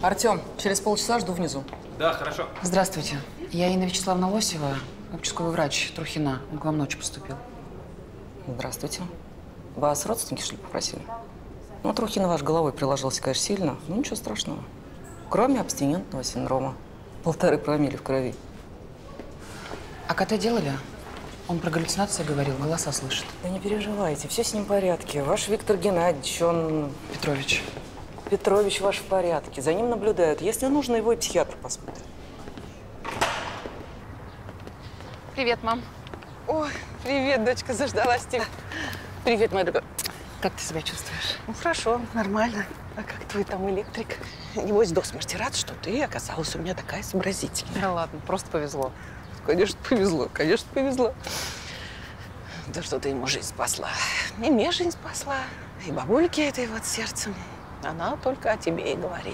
Артем, через полчаса жду внизу. Да, хорошо. Здравствуйте. Я Инна Вячеславовна Лосева, участковый врач Трухина. Он к вам ночью поступил. Здравствуйте. Вас родственники, что ли, попросили? Ну, Трухина ваш головой приложился, конечно, сильно, но ничего страшного. Кроме абстинентного синдрома. 1,5 промилле в крови. А КТ делали? Он про галлюцинации говорил, голоса слышит. Да не переживайте, все с ним в порядке. Ваш Виктор Геннадьевич, он… Петрович. Петрович ваш в порядке. За ним наблюдают. Если нужно, его и психиатр посмотрит. Привет, мам. Ой, привет, дочка, заждалась тебя. Привет, моя дорогая. Как ты себя чувствуешь? Ну, хорошо, нормально. А как твой там электрик? Небось, до смерти рад, что ты оказалась у меня такая сообразительная. Да ладно, просто повезло. Конечно, повезло, конечно, повезло. Да что ты ему жизнь спасла. И мне жизнь спасла, и бабульке этой вот сердцем. Она только о тебе и говорит.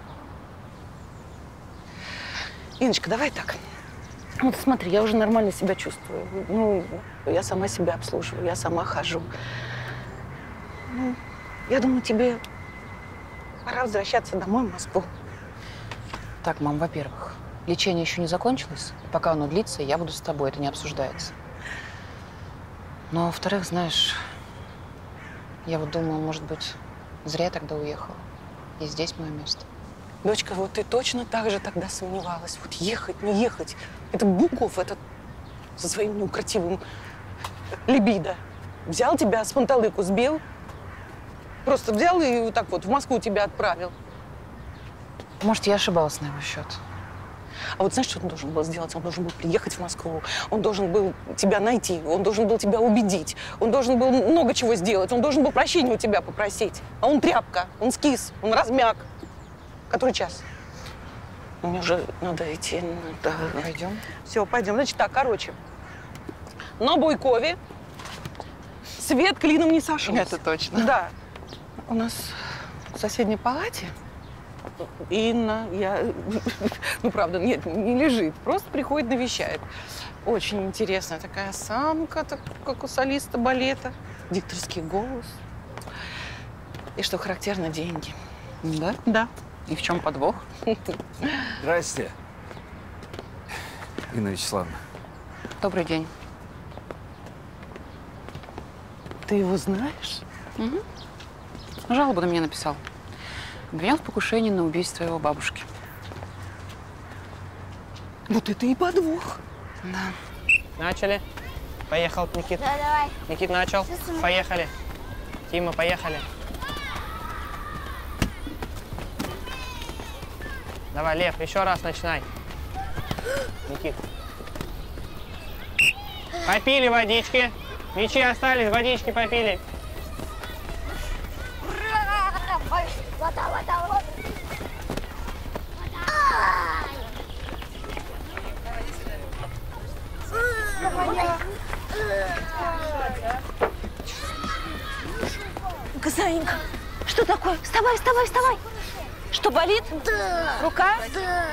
Инночка, давай так. Вот смотри, я уже нормально себя чувствую. Ну, я сама себя обслуживаю, я сама хожу. Ну, я думаю, тебе пора возвращаться домой, в Москву. Так, мам, во-первых, лечение еще не закончилось. Пока оно длится, я буду с тобой, это не обсуждается. Но, во-вторых, знаешь, я вот думаю, может быть, зря я тогда уехала. И здесь мое место. Дочка, вот ты точно так же тогда сомневалась. Вот ехать, не ехать. Это Буков, этот со своим неукротивым либидо. Взял тебя с панталыку, сбил. Просто взял и вот так вот в Москву тебя отправил. Может, я ошибалась на его счет. А вот знаешь, что он должен был сделать? Он должен был приехать в Москву. Он должен был тебя найти. Он должен был тебя убедить. Он должен был много чего сделать. Он должен был прощения у тебя попросить. А он тряпка, он скис, он размяк. Который час? Мне уже надо идти. Надо… Пойдем. Все, пойдем. Значит так, короче. На Буйкове свет клином не сошелся. Это точно. Да. У нас в соседней палате Инна, ну, правда, нет, не лежит, просто приходит, навещает. Очень интересная такая осанка, как у солиста балета, дикторский голос. И что характерно, деньги. Да? Да. И в чем подвох? Здрасте. Инна Вячеславовна. Добрый день. Ты его знаешь? Угу. Жалобу на меня написал. Обвинял в покушении на убийство его бабушки. Вот это и подвох. Да. Начали. Поехал, Никит. Да, давай. Никит начал. Поехали. Тима, поехали. Давай, Лев, еще раз начинай. Никит. Попили водички. Мячи остались, водички попили. Заинька, что такое? Вставай, вставай, вставай. Что, болит? Да. Рука? Да.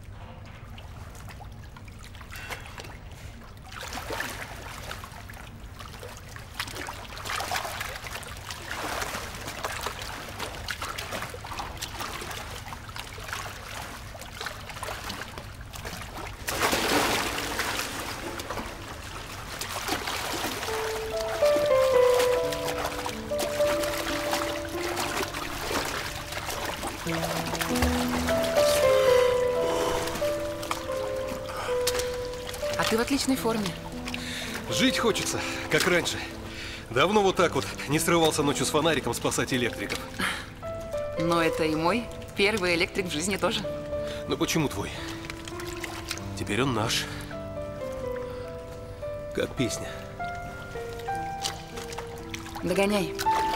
А ты в отличной форме. Жить хочется, как раньше. Давно вот так вот не срывался ночью с фонариком спасать электриков. Но это и мой первый электрик в жизни тоже. Но почему твой? Теперь он наш. Как песня. Догоняй.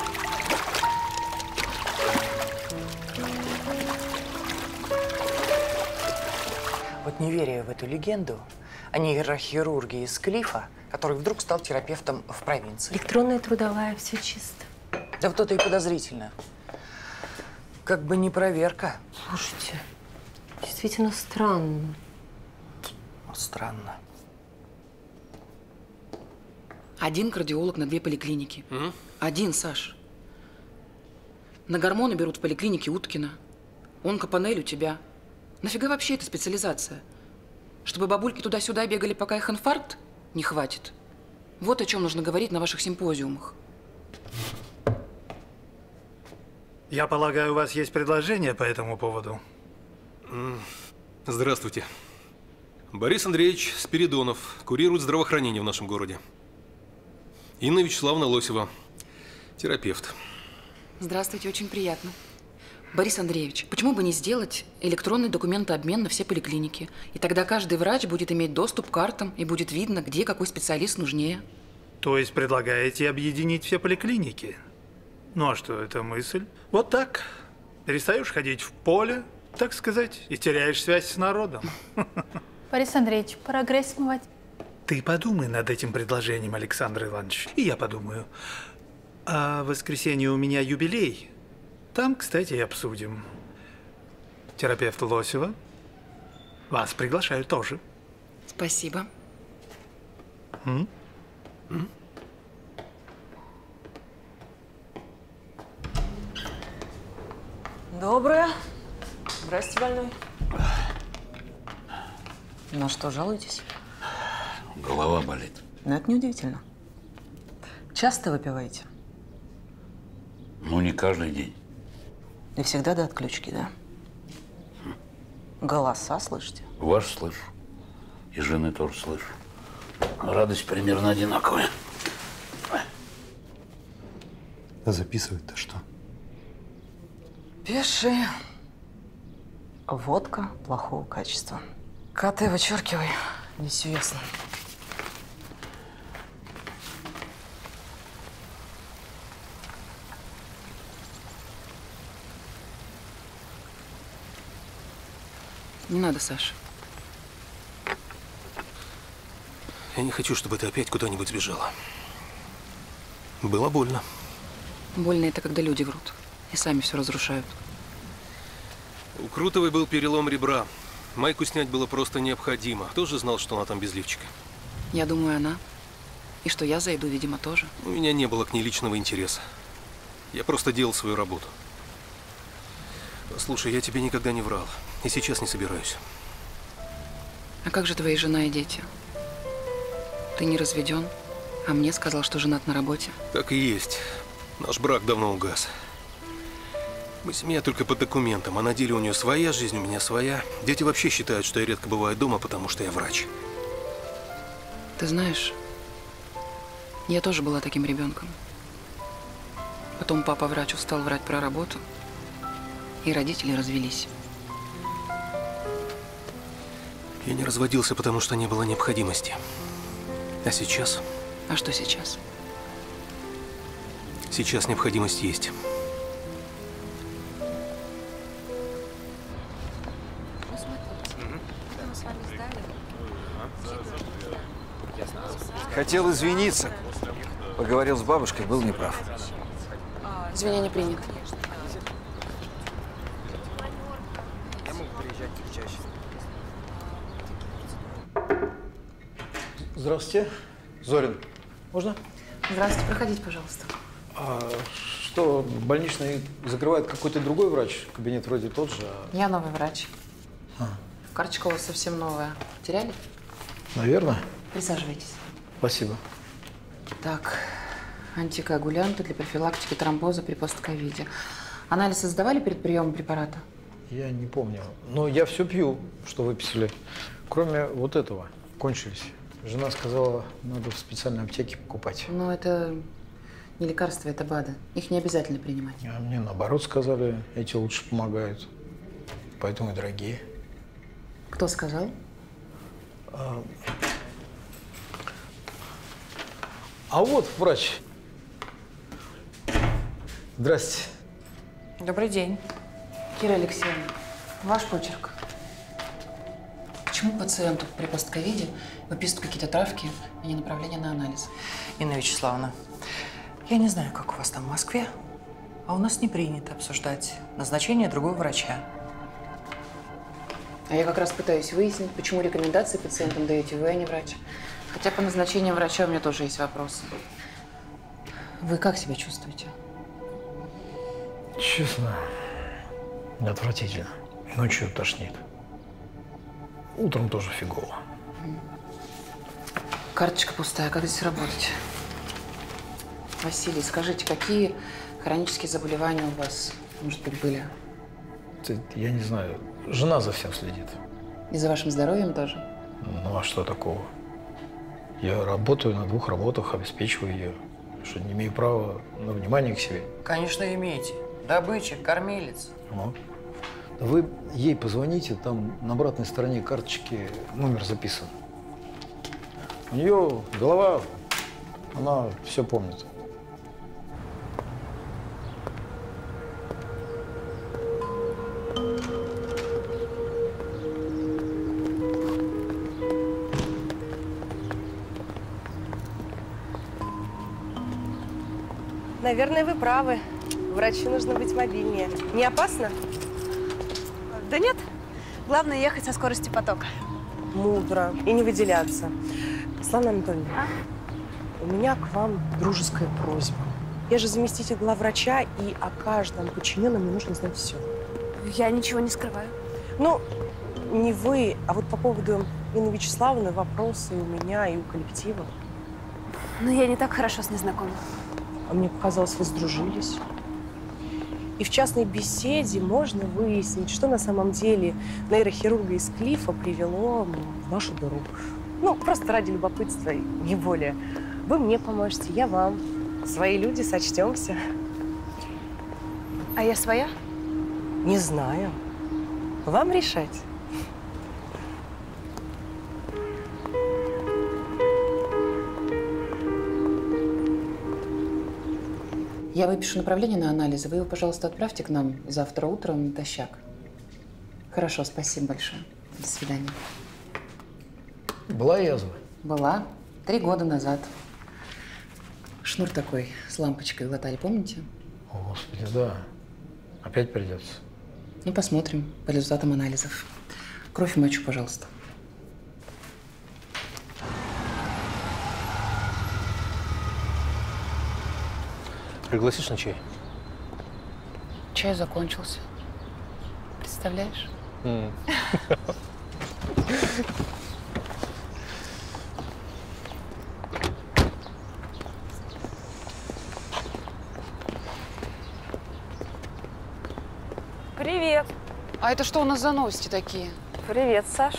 Вот не веря в эту легенду о нейрохирурге из Клифа, который вдруг стал терапевтом в провинции. Электронная трудовая, все чисто. Да вот это и подозрительно. Как бы не проверка. Слушайте, действительно странно. Вот странно. Один кардиолог на 2 поликлиники. Один, Саш. На гормоны берут в поликлинике Уткина. Онкопанель у тебя. Нафига вообще эта специализация? Чтобы бабульки туда-сюда бегали, пока их инфаркт не хватит? Вот о чем нужно говорить на ваших симпозиумах. Я полагаю, у вас есть предложение по этому поводу? Здравствуйте. Борис Андреевич Спиридонов курирует здравоохранение в нашем городе. Инна Вячеславовна Лосева, терапевт. Здравствуйте, очень приятно. Борис Андреевич, почему бы не сделать электронный документообмен на все поликлиники? И тогда каждый врач будет иметь доступ к картам и будет видно, где какой специалист нужнее. То есть предлагаете объединить все поликлиники? Ну а что, это мысль? Вот так. Перестаешь ходить в поле, так сказать, и теряешь связь с народом. Борис Андреевич, прогресс смывать. Ты подумай над этим предложением, Александр Иванович. И я подумаю. А в воскресенье у меня юбилей. Там, кстати, и обсудим. Терапевт Лосева. Вас приглашаю тоже. Спасибо. Доброе. Здрасте, больной. На что жалуетесь? Голова болит. Ну, это неудивительно. Часто выпиваете? Ну, не каждый день. И всегда до отключки, да? Голоса слышите? Ваш слышу. И жены тоже слышу. Радость примерно одинаковая. А записывать-то что? Пиши. Водка плохого качества. КТ вычеркивай. Несвестно. Не надо, Саша. Я не хочу, чтобы ты опять куда-нибудь сбежала. Было больно. Больно это, когда люди врут. И сами все разрушают. У Крутовой был перелом ребра. Майку снять было просто необходимо. Кто же знал, что она там без лифчика? Я думаю, она. И что я зайду, видимо, тоже. У меня не было к ней личного интереса. Я просто делал свою работу. Слушай, я тебе никогда не врал. И сейчас не собираюсь. А как же твои жена и дети? Ты не разведен, а мне сказал, что женат на работе. Так и есть. Наш брак давно угас. Мы семья только по документам, а на деле у нее своя жизнь, у меня своя. Дети вообще считают, что я редко бываю дома, потому что я врач. Ты знаешь, я тоже была таким ребенком. Потом папа-врач устал врать про работу, и родители развелись. Я не разводился, потому что не было необходимости. А сейчас? А что сейчас? Сейчас необходимость есть. Хотел извиниться. Поговорил с бабушкой, был неправ. Извинения приняты. Здравствуйте. Зорин. Можно? Здравствуйте, проходите, пожалуйста. А что, больничный закрывает какой-то другой врач? Кабинет вроде тот же. Я новый врач. Карточка у вас совсем новая. Теряли? Наверное. Присаживайтесь. Спасибо. Так, антикоагулянты для профилактики тромбоза при постковиде. Анализы сдавали перед приемом препарата? Я не помню. Но я все пью, что выписали. Кроме вот этого. Кончились. Жена сказала, надо в специальной аптеке покупать. Но это не лекарства, это БАДы. Их не обязательно принимать. А мне наоборот сказали, эти лучше помогают. Поэтому и дорогие. Кто сказал? А вот врач. Здрасте. Добрый день. Кира Алексеевна, ваш почерк. Почему пациенту при постковиде выписывают какие-то травки, а не направление на анализ? Инна Вячеславовна, я не знаю, как у вас там в Москве, а у нас не принято обсуждать назначение другого врача. А я как раз пытаюсь выяснить, почему рекомендации пациентам даете вы, а не врач. Хотя по назначению врача у меня тоже есть вопросы. Вы как себя чувствуете? Честно, Отвратительно. Ночью тошнит. Утром тоже фигово. Карточка пустая, как здесь работать? Василий, скажите, какие хронические заболевания у вас, может быть, были? Я не знаю. Жена за всем следит. И за вашим здоровьем тоже? Ну а что такого? Я работаю на 2 работах, обеспечиваю ее. Что, не имею права на внимание к себе? Конечно, имеете. Добытчик, кормилец. Ну. Вы ей позвоните, там на обратной стороне карточки номер записан. У нее голова, она все помнит. Наверное, вы правы. Врачу нужно быть мобильнее. Не опасно? Да нет. Главное ехать со скоростью потока. Мудро. И не выделяться. Слава Анатольевна, у меня к вам дружеская просьба. Я же заместитель главврача, и о каждом подчиненном мне нужно знать все. Я ничего не скрываю. Ну, не вы, а вот по поводу Инны Вячеславовны вопросы и у меня, и у коллектива. Но я не так хорошо с ней знакома. А мне показалось, вы сдружились. И в частной беседе можно выяснить, что на самом деле нейрохирурга из Клифа привело в вашу дыру. Ну, просто ради любопытства, не более. Вы мне поможете, я вам. Свои люди, сочтемся. А я своя? Не знаю. Вам решать. Я выпишу направление на анализы. Вы его, пожалуйста, отправьте к нам завтра утром натощак. Хорошо, спасибо большое. До свидания. Была язва? Была. 3 года назад. Шнур такой с лампочкой глотали, помните? О, Господи, да. Опять придется. Ну, посмотрим по результатам анализов. Кровь и мочу, пожалуйста. Пригласишь на чай? Чай закончился. Представляешь? Привет. А это что у нас за новости такие? Привет, Саш.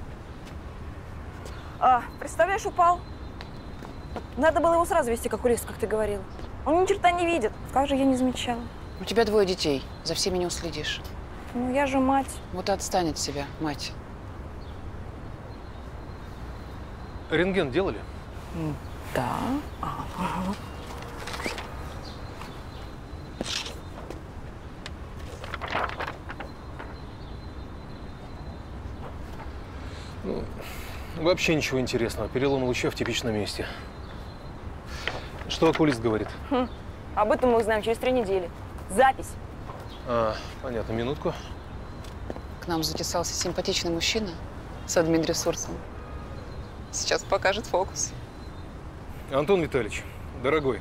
Представляешь, упал. Надо было его сразу вести к окулисту, как ты говорила. Он ни черта не видит. Как же я не замечала? У тебя 2 детей. За всеми не уследишь. Ну, я же мать. Вот и отстань от себя, мать. Рентген делали? Да. Ага. Ну, вообще ничего интересного. Перелом луча в типичном месте. Что окулист говорит? Об этом мы узнаем через 3 недели. Запись. Понятно. Минутку. К нам затесался симпатичный мужчина с админресурсом. Сейчас покажет фокус. Антон Витальевич, дорогой.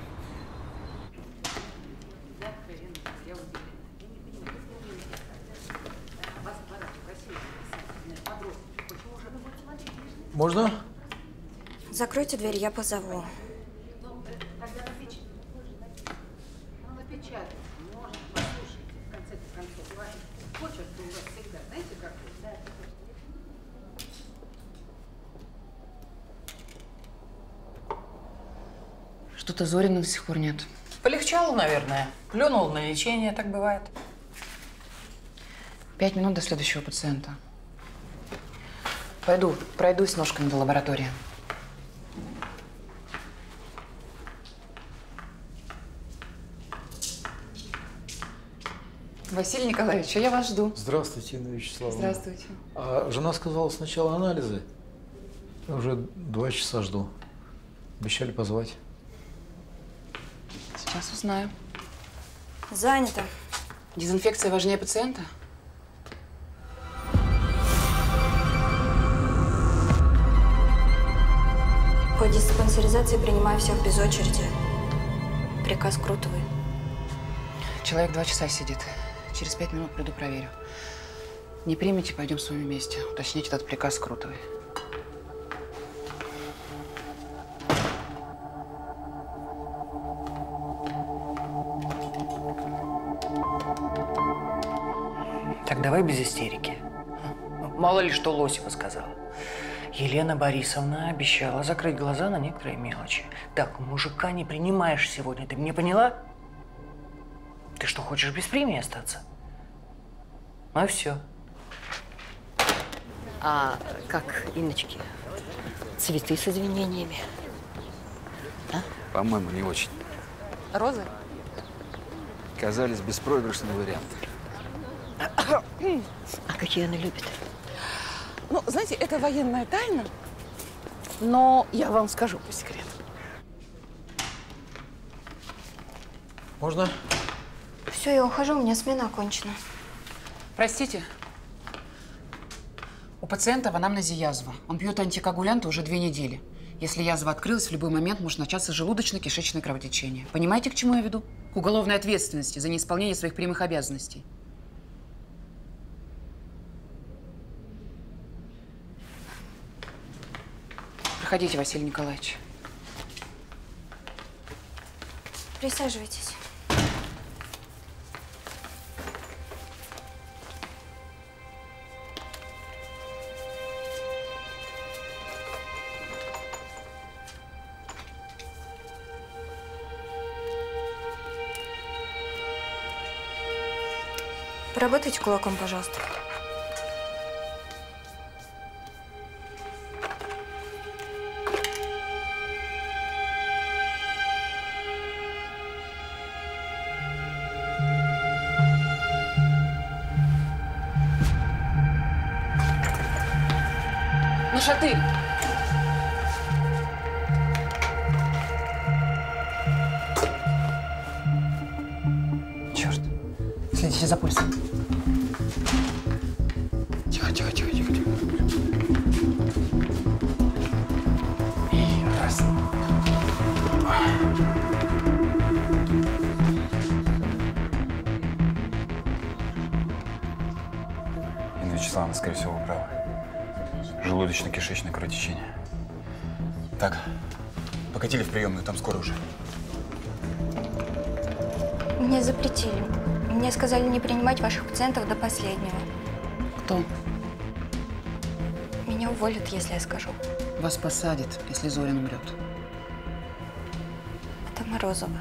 Можно? Закройте дверь, я позову. Что-то Зорина до сих пор нет. Полегчало, наверное. Плюнул на лечение, так бывает. 5 минут до следующего пациента. Пойду, пройдусь ножками до лаборатории. Василий Николаевич, я вас жду. Здравствуйте, Инна Вячеславовна. Здравствуйте. А жена сказала сначала анализы. Я уже 2 часа жду. Обещали позвать. Сейчас узнаю. Занято. Дезинфекция важнее пациента? По диспансеризации принимаю всех без очереди. Приказ Крутовой. Человек 2 часа сидит. Через 5 минут приду, проверю. Не примете, пойдем с вами вместе. Уточнить этот приказ Крутовой. Так давай без истерики. Мало ли что Лосева сказала. Елена Борисовна обещала закрыть глаза на некоторые мелочи. Так, мужика не принимаешь сегодня, ты меня поняла? Ты что, хочешь без премии остаться? Ну и все. А как, Инночки, цветы с извинениями? А? По-моему, не очень. Розы? Казались беспроигрышный вариант. А какие она любит? Ну, знаете, это военная тайна, но я вам скажу по секрету. Можно? Все, я ухожу, у меня смена окончена. Простите. У пациента в анамнезе язва. Он пьет антикоагулянты уже 2 недели. Если язва открылась, в любой момент может начаться желудочно-кишечное кровотечение. Понимаете, к чему я веду? К уголовной ответственности за неисполнение своих прямых обязанностей. Проходите, Василий Николаевич. Присаживайтесь. Поработайте кулаком, пожалуйста. Ну, шатырь! Черт. Следите за пульсом. Тихо, тихо, тихо, тихо, тихо. И раз. Инна Вячеславовна, скорее всего, вы правы. Желудочно-кишечное кровотечение. Так, покатили в приемную, там скоро уже. Мне запретили. Мне сказали не принимать ваших пациентов до последнего. Кто? Меня уволят, если я скажу. Вас посадят, если Зорин умрет. Это Морозова.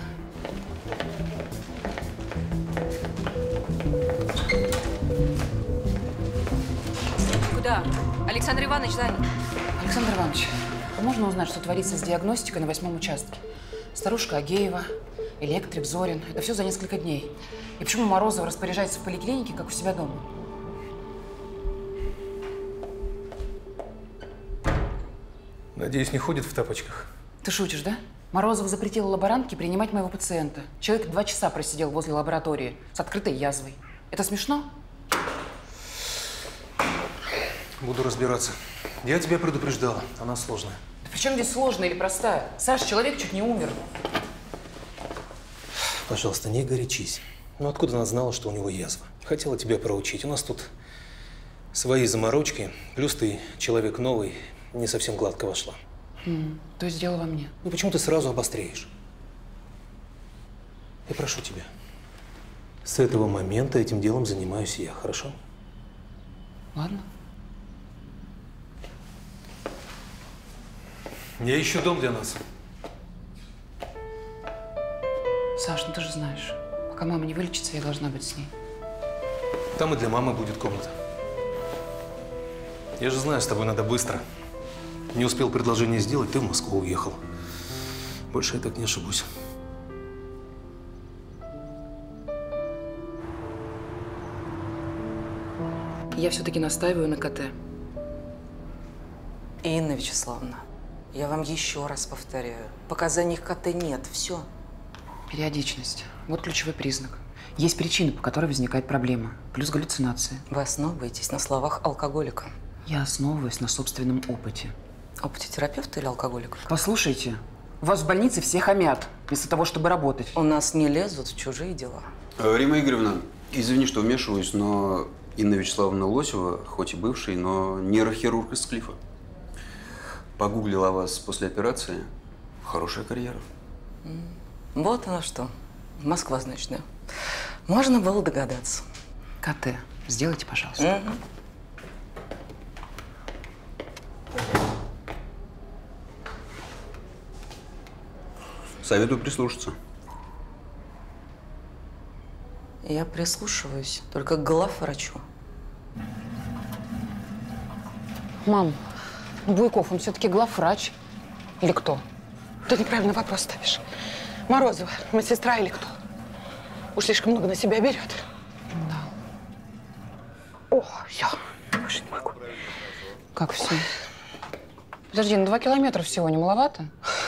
Куда? Александр Иванович занят. Александр Иванович, можно узнать, что творится с диагностикой на 8-м участке? Старушка Агеева, электрик Зорин. Это все за несколько дней. И почему Морозова распоряжается в поликлинике, как у себя дома? Надеюсь, не ходит в тапочках? Ты шутишь, да? Морозова запретила лаборантке принимать моего пациента. Человек 2 часа просидел возле лаборатории с открытой язвой. Это смешно? Буду разбираться. Я тебя предупреждала, она сложная. Да при чем здесь сложная или простая? Саш, человек чуть не умер. Пожалуйста, не горячись. Ну откуда она знала, что у него язва? Хотела тебя проучить. У нас тут свои заморочки, плюс ты человек новый, не совсем гладко вошла. То есть дело во мне. Ну почему ты сразу обостряешь? Я прошу тебя. С этого момента этим делом занимаюсь я, хорошо? Ладно. Я ищу дом для нас. Саш, ну ты же знаешь, пока мама не вылечится, я должна быть с ней. Там и для мамы будет комната. Я же знаю, с тобой надо быстро. Не успел предложение сделать, ты в Москву уехал. Больше я так не ошибусь. Я все-таки настаиваю на КТ. Инна Вячеславовна, я вам еще раз повторяю. Показаний КТ нет. Все. Периодичность. Вот ключевой признак. Есть причины, по которой возникает проблема. Плюс галлюцинации. Вы основываетесь на словах алкоголика. Я основываюсь на собственном опыте. Опыте терапевта или алкоголика? Послушайте, вас в больнице все хамят, вместо того, чтобы работать. У нас не лезут в чужие дела. Рима Игоревна, Извини, что вмешиваюсь, но Инна Вячеславовна Лосева, хоть и бывший, но нейрохирург из Клифа. Погуглила вас после операции. Хорошая карьера. Вот оно что. Москва, значит, да. Можно было догадаться. КТ сделайте, пожалуйста. Советую прислушаться. Я прислушиваюсь только к главврачу. Мам, ну Буйков, он все-таки главврач. Или кто? Ты неправильный вопрос ставишь. Морозова, медсестра или кто? Уж слишком много на себя берет. Да. О, все. Больше не могу. Как все? Подожди, ну 2 километра всего, не маловато?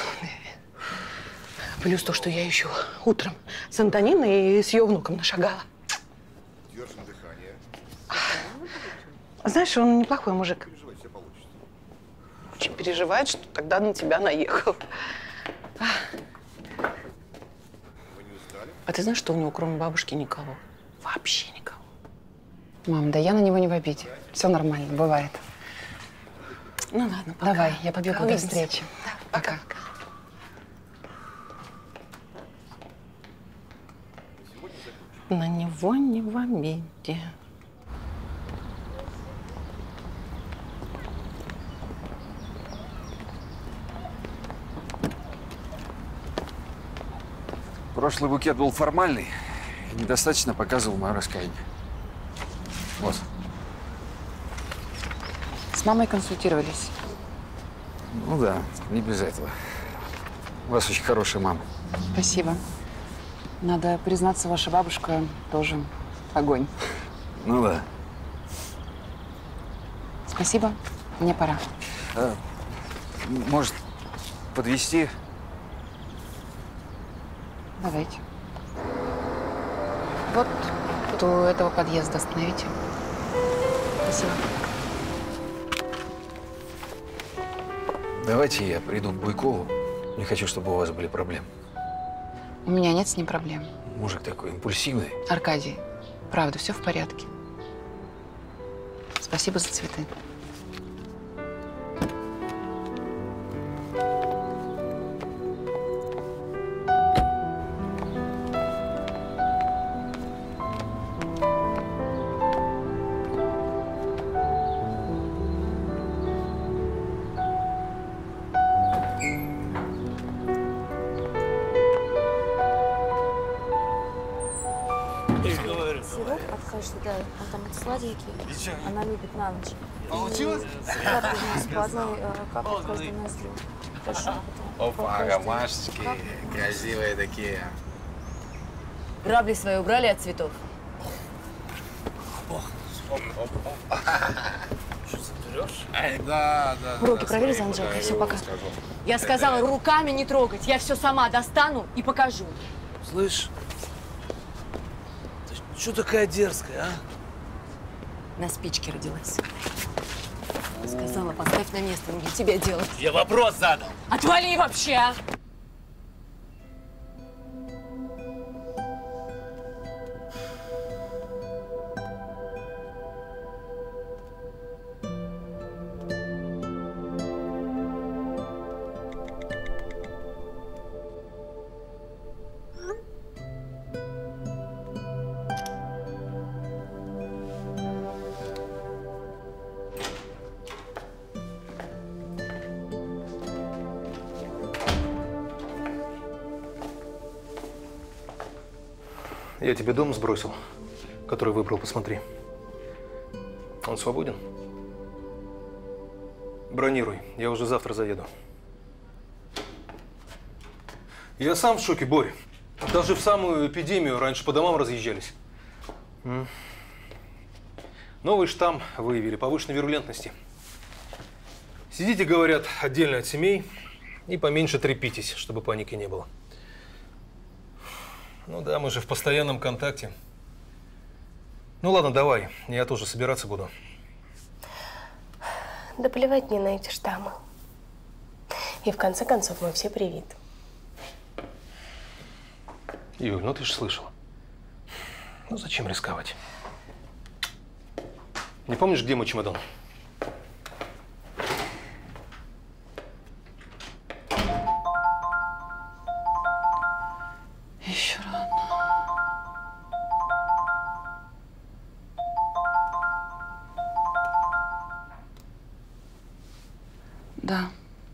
Плюс то, что я еще утром с Антониной и с ее внуком нашагала. Держим дыхание. Знаешь, он неплохой мужик. Очень переживает, что тогда на тебя наехал. А ты знаешь, что у него кроме бабушки никого? Вообще никого. Мам, да я на него не в обиде. Все нормально, бывает. Ну ладно, пока. Давай, я побегу, до Увидимся. встречи. Да, пока. На него не в обиде. Прошлый букет был формальный и недостаточно показывал мое раскаяние. Вот. С мамой консультировались. Ну да, не без этого. У вас очень хорошая мама. Спасибо. Надо признаться, ваша бабушка тоже огонь. Ну да. Спасибо, мне пора. Может, подвезти? Давайте. Вот у этого подъезда остановите. Спасибо. Давайте я приду к Буйкову. Не хочу, чтобы у вас были проблемы. У меня нет с ним проблем. Мужик такой импульсивный. Аркадий, правда, все в порядке. Спасибо за цветы. Сироп от кашля, да, он там сладенький. Она любит на ночь. Получилось? Капли вниз, по одной капле в каждую ноздрю. Хорошо. Опа, ромашечки, красивые такие. Грабли свои убрали от цветов? Что ты берешь? Да. Руки проверь за Анжелкой, все, пока. Я сказала, руками не трогать. Я все сама достану и покажу. Слышь, ты что такая дерзкая, а? На спичке родилась. Сказала, поставь на место, не тебе делать. Я вопрос задал. Отвали вообще, а! Я тебе дом сбросил, который выбрал, посмотри. Он свободен? Бронируй, я уже завтра заеду. Я сам в шоке, Борь. Даже в самую эпидемию раньше по домам разъезжались. Новый штамм выявили, повышенной вирулентности. Сидите, говорят, отдельно от семей и поменьше трепитесь, чтобы паники не было. Ну да, мы же в постоянном контакте. Ну ладно, давай, я тоже собираться буду. Да плевать мне на эти штаммы. И в конце концов мы все привиты. Юль, ну ты же слышала. Ну, зачем рисковать? Не помнишь, где мой чемодан? Еще рано. Да.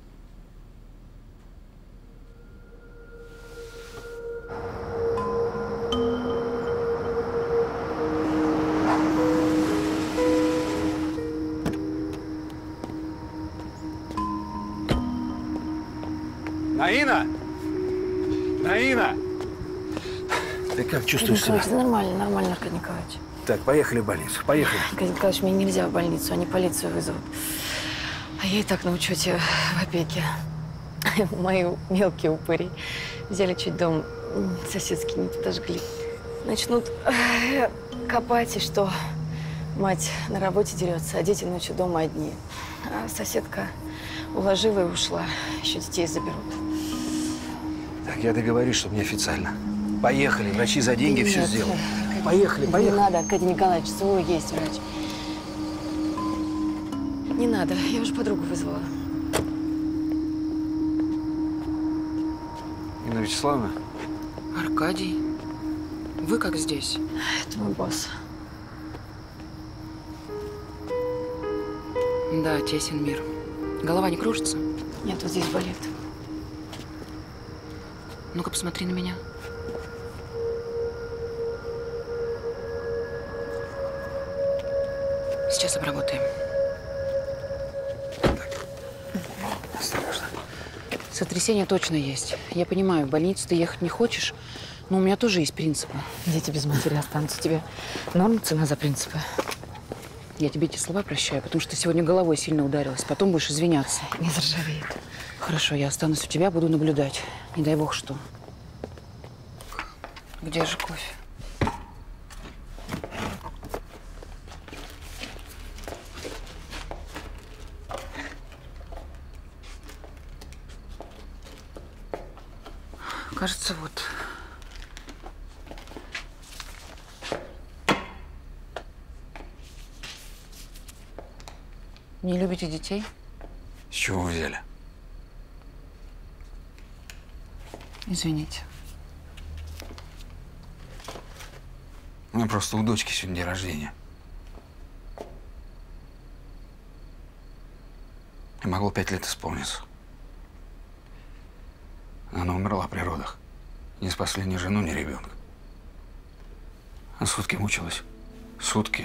Наина! Наина! Ты как чувствуешь себя? Нормально, нормально, Аркадий Николаевич. Так, поехали в больницу. Поехали. Аркадий Николаевич, мне нельзя в больницу, они полицию вызовут. А я и так на учете в опеке. Мои мелкие упыри взяли чуть дом соседский не подожгли. Начнут копать, и что мать на работе дерется, а дети ночью дома одни. А соседка уложила и ушла. Еще детей заберут. Так, я договорюсь, чтобы неофициально. Поехали, врачи за деньги все сделают. Поехали, Не поехали. надо, Аркадий Николаевич, свой есть врач. Не надо, я уже подругу вызвала. Инна Вячеславовна? Аркадий, вы как здесь? Это мой босс. Да, тесен мир. Голова не кружится? Нет, вот здесь болит. Ну-ка, посмотри на меня. Сейчас обработаем. Осторожно. Сотрясение точно есть. Я понимаю, в больницу ты ехать не хочешь, но у меня тоже есть принципы. Дети без матери останутся. Тебе норм цена за принципы? Я тебе эти слова прощаю, потому что ты сегодня головой сильно ударилась. Потом будешь извиняться. Не заржавеет. Хорошо, я останусь у тебя, буду наблюдать. Не дай бог что. Где же кофе? Кажется, вот. Не любите детей? С чего вы взяли? Извините. У меня просто у дочки сегодня день рождения. И могло 5 лет исполниться. Она умерла при родах. Не спасли ни жену, ни ребенка. А сутки мучилась. Сутки.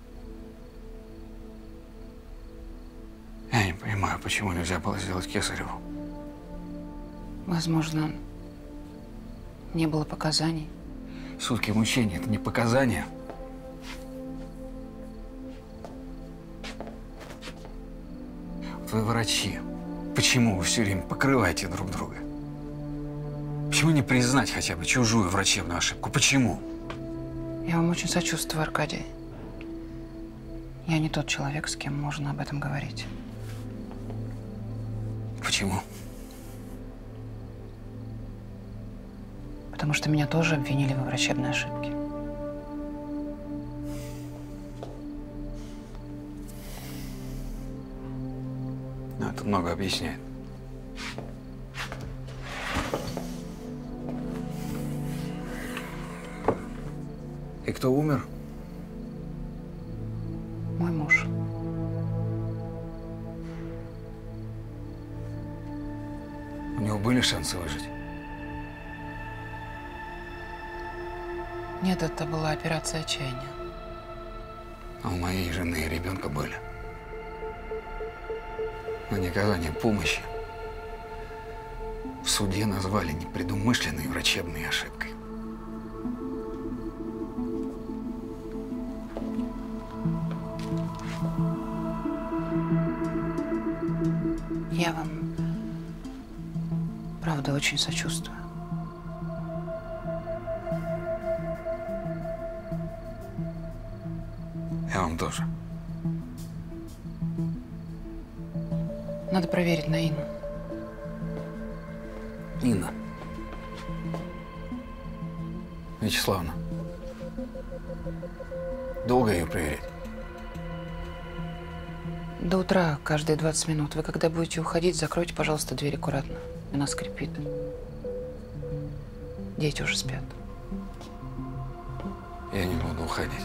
Я не понимаю, почему нельзя было сделать кесареву. Возможно, не было показаний. Сутки мучений – это не показания. Вот вы врачи. Почему вы все время покрываете друг друга? Почему не признать хотя бы чужую врачебную ошибку? Почему? Я вам очень сочувствую, Аркадий. Я не тот человек, с кем можно об этом говорить. Почему? Потому что меня тоже обвинили во врачебной ошибке. Ну, это много объясняет. И кто умер? Мой муж. У него были шансы выжить? Нет, это была операция отчаяния. А у моей жены и ребенка были. На неоказание помощи в суде назвали непредумышленной врачебной ошибкой. Я вам, правда, очень сочувствую. Я вам тоже. Надо проверить на Инну. Инна. Вячеславовна, Долго ее проверять? До утра, каждые 20 минут. Вы когда будете уходить, закройте, пожалуйста, дверь аккуратно. Она скрипит. Дети уже спят. Я не буду уходить.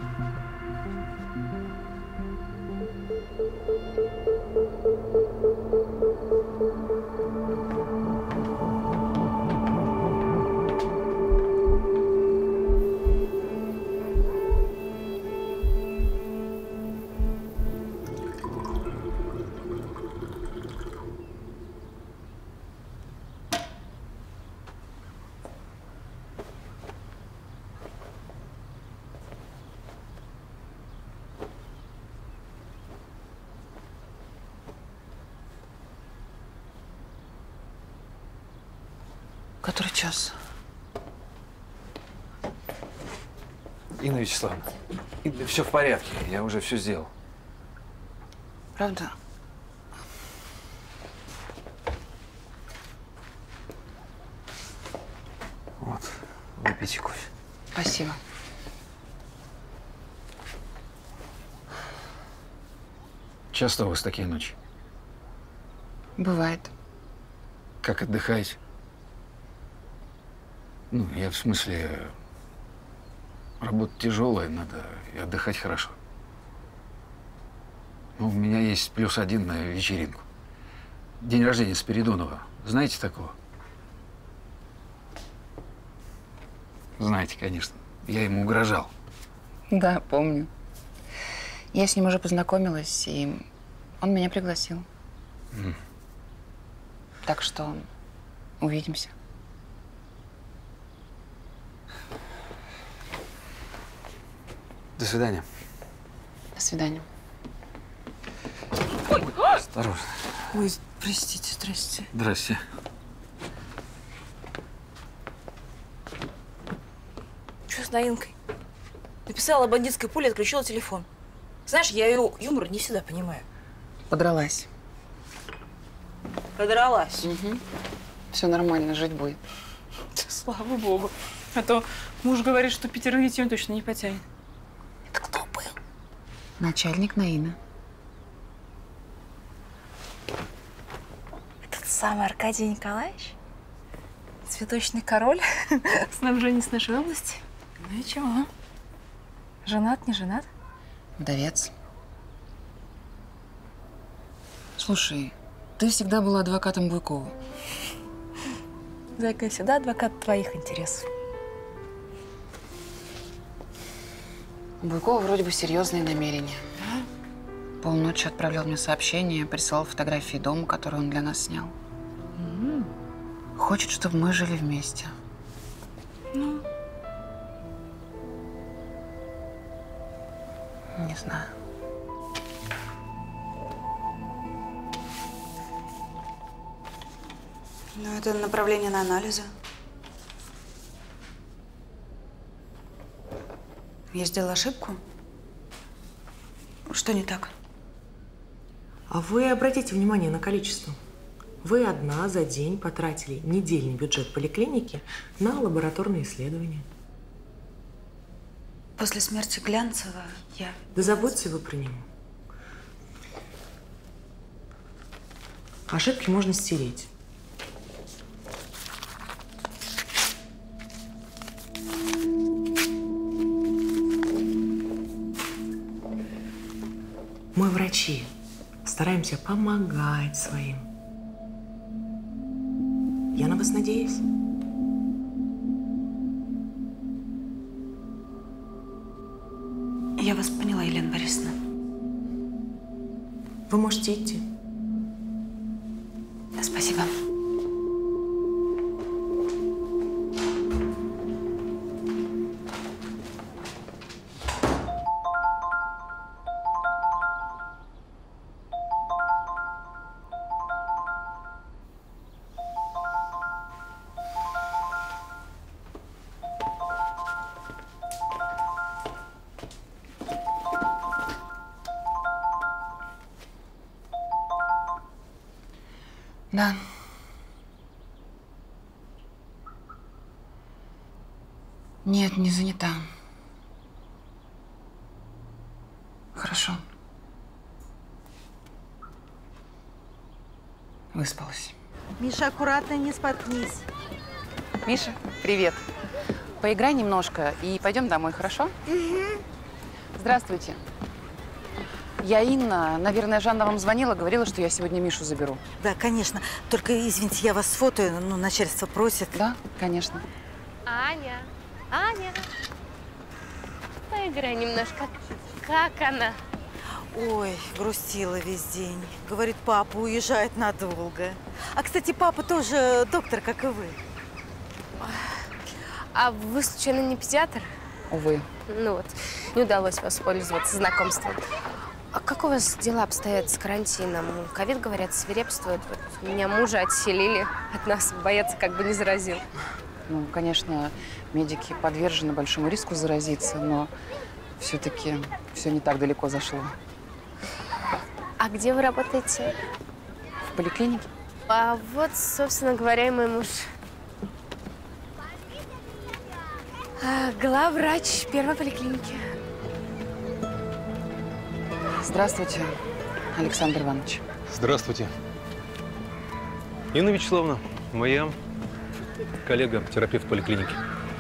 Который час? Инна Вячеславовна, все в порядке, я уже все сделал. Правда? Вот, выпейте кофе. Спасибо. Часто у вас такие ночи? Бывает. Как отдыхаете? Ну, я в смысле, работа тяжелая, надо и отдыхать хорошо. Ну, у меня есть +1 на вечеринку. День рождения Спиридонова. Знаете такого? Знаете, конечно. Я ему угрожал. Да, помню. Я с ним уже познакомилась, и он меня пригласил. Так что увидимся. До свидания. До свидания. Ой! Осторожно. Ой, простите, здрасте. Здрасте. Что с Наинкой? Написала бандитской пуле, отключила телефон. Знаешь, я ее юмор не всегда понимаю. Подралась. Подралась. Угу. Все нормально, жить будет. Слава богу. А то муж говорит, что 5 детей он точно не потянет. Это кто был? Начальник Наина. Этот самый Аркадий Николаевич? Цветочный король? Снабженец с нашей области? Ну и чего? Женат, не женат? Вдовец. Слушай, ты всегда была адвокатом Буйкова. Зайка, я всегда адвокат твоих интересов. У Буйкова вроде бы серьезные намерения. Полночи отправлял мне сообщение, прислал фотографии дома, который он для нас снял. Хочет, чтобы мы жили вместе. Ну? Не знаю. Ну, это направление на анализы. Я сделала ошибку? Что не так? А вы обратите внимание на количество. Вы одна за день потратили недельный бюджет поликлиники на лабораторные исследования. После смерти Глянцева я… Да забудьте вы про него. Ошибки можно стереть. Мы врачи, стараемся помогать своим. Я на вас надеюсь. Я вас поняла, Елена Борисовна. Вы можете идти. Да, спасибо. Да. Нет, не занята. Хорошо. Выспалась. Миша, аккуратно, не споткнись. Миша, привет. Поиграй немножко и пойдем домой, хорошо? Угу. Здравствуйте. Я Инна. Наверное, Жанна вам звонила, говорила, что я сегодня Мишу заберу. Да, конечно. Только, извините, я вас сфотою, ну, начальство просит. Да, конечно. Аня, Аня, поиграй немножко. Как она? Ой, грустила весь день. Говорит, папа уезжает надолго. А, кстати, папа тоже доктор, как и вы. А вы, случайно, не педиатр? Увы. Ну вот, не удалось воспользоваться знакомством. А как у вас дела обстоят с карантином? Ковид, говорят, свирепствует. Вот меня мужа отселили от нас, боятся, как бы не заразил. Ну, конечно, медики подвержены большому риску заразиться, но все-таки все не так далеко зашло. А где вы работаете? В поликлинике. А вот, собственно говоря, и мой муж. Главврач первой поликлиники. Здравствуйте, Александр Иванович. Здравствуйте. Инна Вячеславовна, моя коллега, терапевт поликлиники.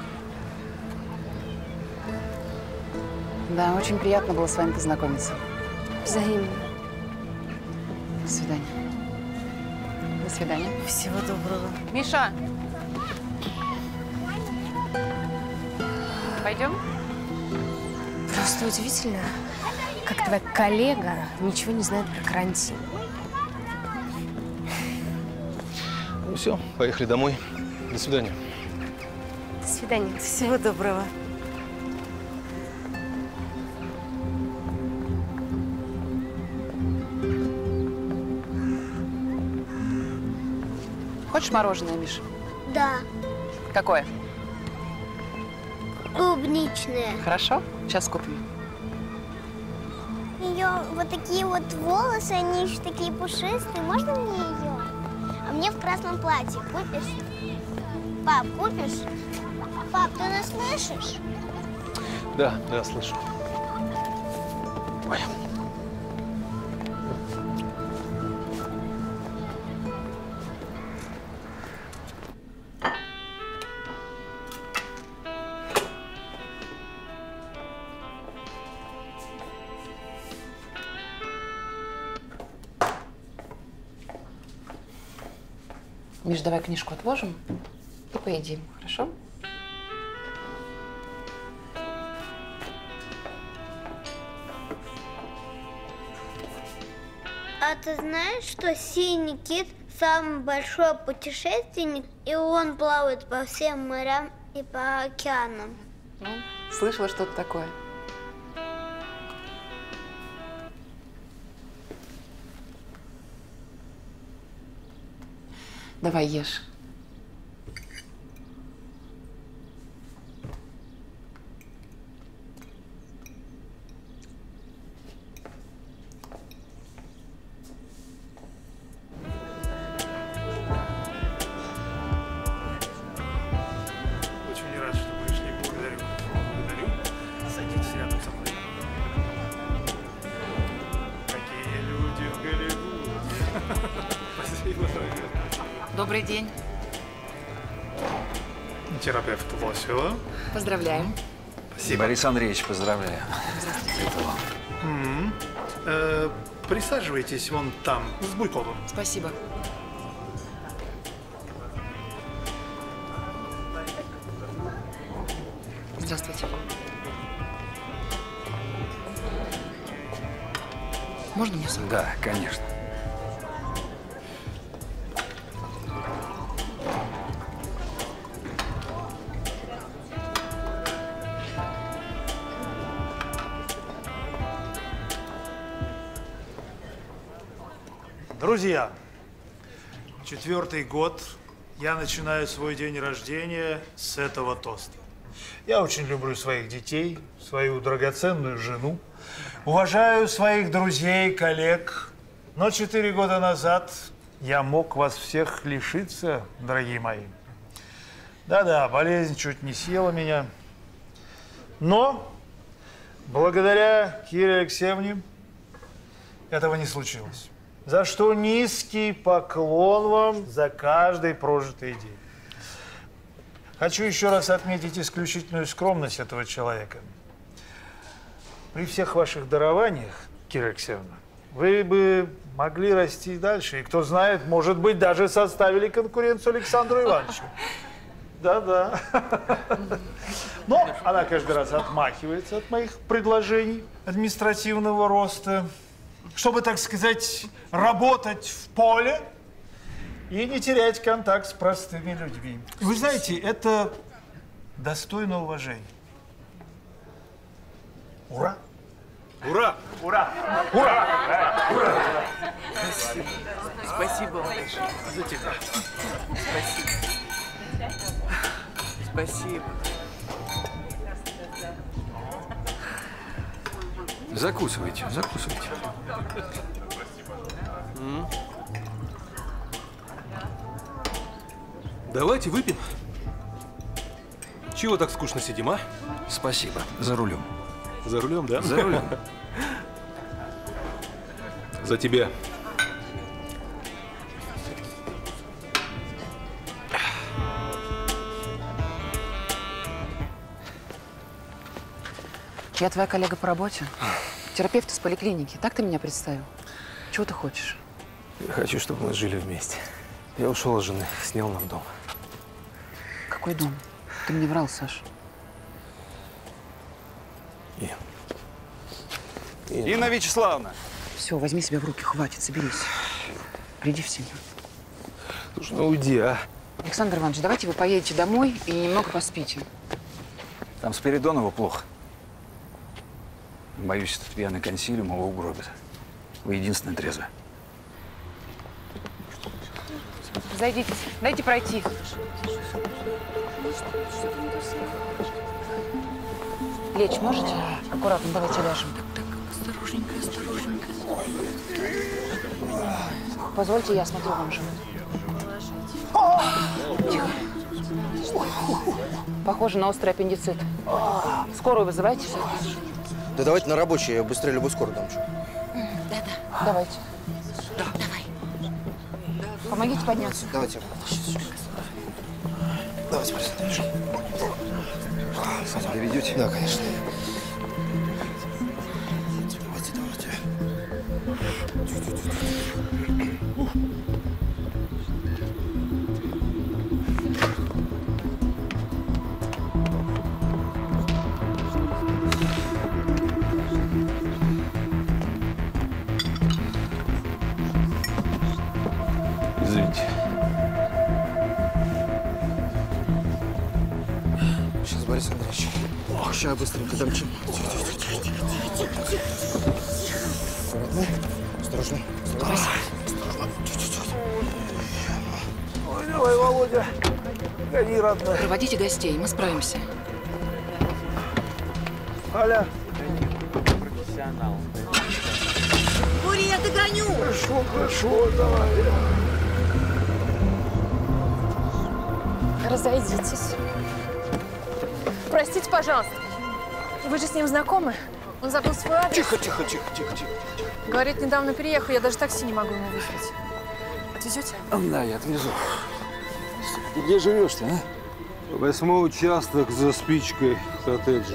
Да, очень приятно было с вами познакомиться. Взаимно. До свидания. До свидания. Всего доброго. Миша! Пойдем? Просто удивительно, как твоя коллега ничего не знает про карантин. Ну все, поехали домой. До свидания. До свидания. Всего доброго. Хочешь мороженое, Миша? Да, Какое? клубничная. Хорошо? Сейчас купим. Ее вот такие вот волосы, они еще такие пушистые. Можно мне ее? А мне в красном платье. Купишь? Пап, купишь? Пап, ты нас слышишь? Да, слышу. Ой. Миш, давай книжку отложим и поедим, хорошо? А ты знаешь, что синий кит самый большой путешественник, и он плавает по всем морям и по океанам? Ну, слышала что-то такое. Давай, ешь. Очень рад, что пришли. Благодарю. Благодарю. Садитесь рядом со мной. Какие люди в Голливуде. Спасибо. Добрый день. Терапевт Лосева. Поздравляем. Спасибо. Борис Андреевич, поздравляю. Здравствуйте. Это вам. Присаживайтесь вон там, с Буйковым. Спасибо. Здравствуйте. Можно мне сам? Да, конечно. Друзья, 4-й год я начинаю свой день рождения с этого тоста. Я очень люблю своих детей, свою драгоценную жену, уважаю своих друзей, коллег. Но 4 года назад я мог вас всех лишиться, дорогие мои. Да-да, болезнь чуть не съела меня. Но благодаря Кире Алексеевне этого не случилось. За что низкий поклон вам за каждый прожитый день. Хочу еще раз отметить исключительную скромность этого человека. При всех ваших дарованиях, Кира Алексеевна, вы бы могли расти и дальше. И кто знает, может быть, даже составили конкуренцию Александру Ивановичу. Да-да. Но она каждый раз отмахивается от моих предложений административного роста, чтобы, так сказать, работать в поле и не терять контакт с простыми людьми. Вы знаете, это достойно уважения. Ура! Ура! Ура! Ура! Ура! Спасибо. Спасибо вам большое. За тебя. Спасибо. Спасибо. Закусывайте, закусывайте. Давайте выпьем. Чего так скучно сидим, а? Спасибо. За рулем. За рулем, да? За рулем. За тебя. Я твоя коллега по работе. Терапевт из поликлиники. Так ты меня представил? Чего ты хочешь? Я хочу, чтобы мы жили вместе. Я ушел от жены, снял нам дом. Какой дом? Ты мне врал, Саш. Инна Вячеславовна! Все, возьми себя в руки, хватит, соберись. Приди в семью. Слушай, ну уйди, а. Александр Иванович, давайте вы поедете домой и немного поспите. Там Спиридонову плохо. Боюсь, этот пьяный консилиум его угробит. Вы единственная трезвая. Зайдите, дайте пройти. Лечь можете? Аккуратно, давайте ляжем. Осторожненько, осторожненько. Позвольте, я осмотрю вам живот. Тихо. Похоже на острый аппендицит. Скорую вызывайте. Да давайте на рабочий, я быстрее любой скорую дам. Да-да. Давайте. Да. Давай. Помогите подняться. Давайте. Давайте, Борис Андреевич. Доведете? Да, конечно. Давайте, давайте. Извините. Сейчас, Борис Андреевич. Ох, сейчас быстренько дамчим. Аккуратно. Осторожно. Осторожно. Ой, давай, Володя. Гони, родной. Проводите гостей, мы справимся. Аля. Боря, я догоню. Хорошо, хорошо, давай. Разойдитесь. Простите, пожалуйста. Вы же с ним знакомы? Он забыл свой адрес. Тихо, тихо, тихо, тихо, тихо. Говорит, недавно переехал, я даже такси не могу ему вызвать. Отвезете? Да, я отвезу. Ты где живешь-то, а? 8-й участок за спичкой коттеджа.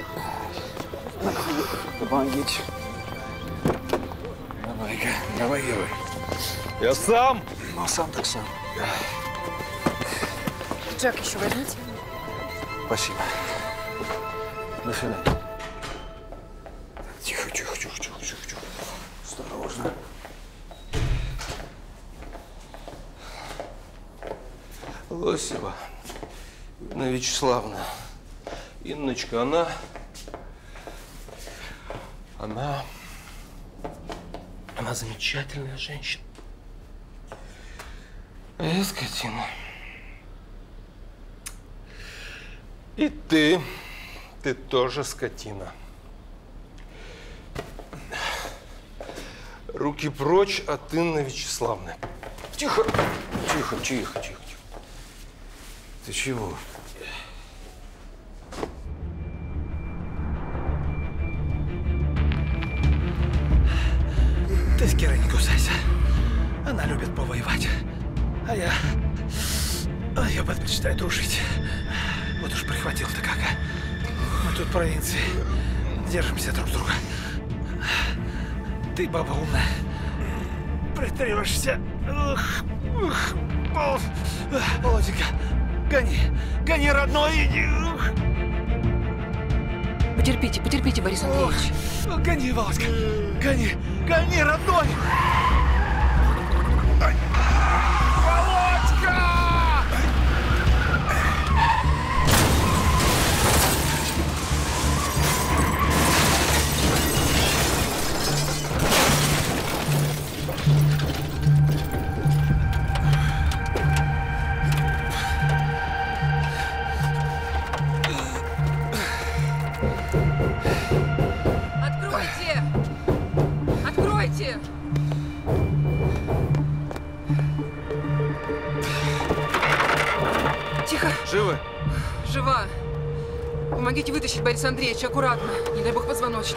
Помогите. Давай-ка, давай, Ева. Я сам. Ну, сам так сам. Джек еще возьмите. Спасибо. До свидания. Тихо, тихо, тихо, тихо, тихо, тихо. Осторожно. Лосева Инна Вячеславовна. Инночка, она замечательная женщина. А я скотина. И ты тоже скотина. Руки прочь от Инны Вячеславовны. Тихо, тихо, тихо, тихо. Ты чего? Ты с Кирой не кусайся. Она любит повоевать. А я предпочитаю дружить. Вот уж прихватил-то как, а. Мы тут в провинции. Держимся друг друга. Ты, баба умная, притрешься. Володенька, гони, родной, иди. Потерпите, потерпите, Борис Андреевич. Гони, Володька, гони, родной. Володька! Откройте! Откройте! Тихо. Живы? Жива. Помогите вытащить Бориса Андреевича аккуратно. Не дай бог позвоночник.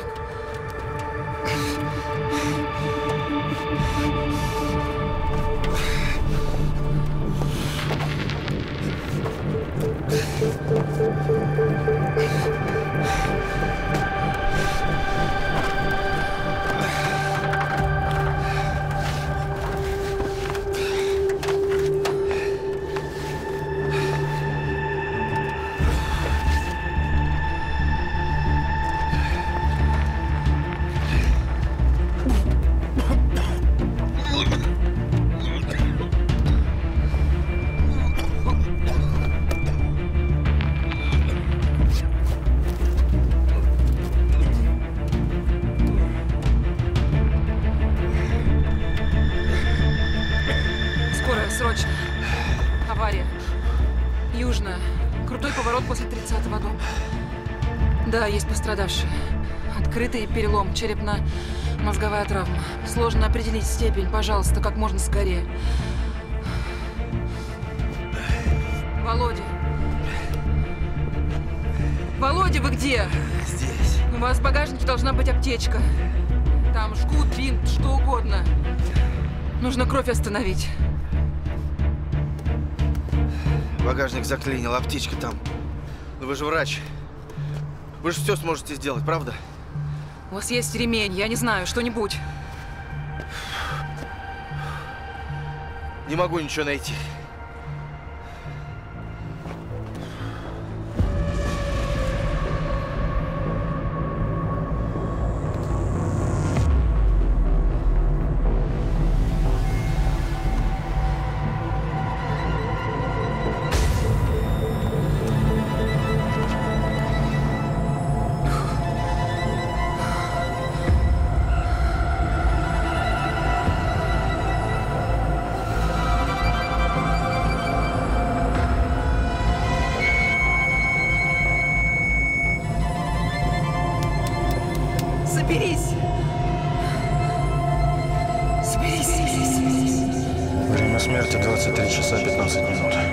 Срочно. Авария. Южная. Крутой поворот после 30-го дома. Да, есть пострадавшие. Открытый перелом, черепно-мозговая травма. Сложно определить степень. Пожалуйста, как можно скорее. Володя. Володя, вы где? Здесь. У вас в багажнике должна быть аптечка. Там жгут, бинт, что угодно. Нужно кровь остановить. Багажник заклинил, аптечка там. Но вы же врач. Вы же все сможете сделать, правда? У вас есть ремень, я не знаю, что-нибудь. Не могу ничего найти. Соберись! Время смерти 23 часа 15 минут.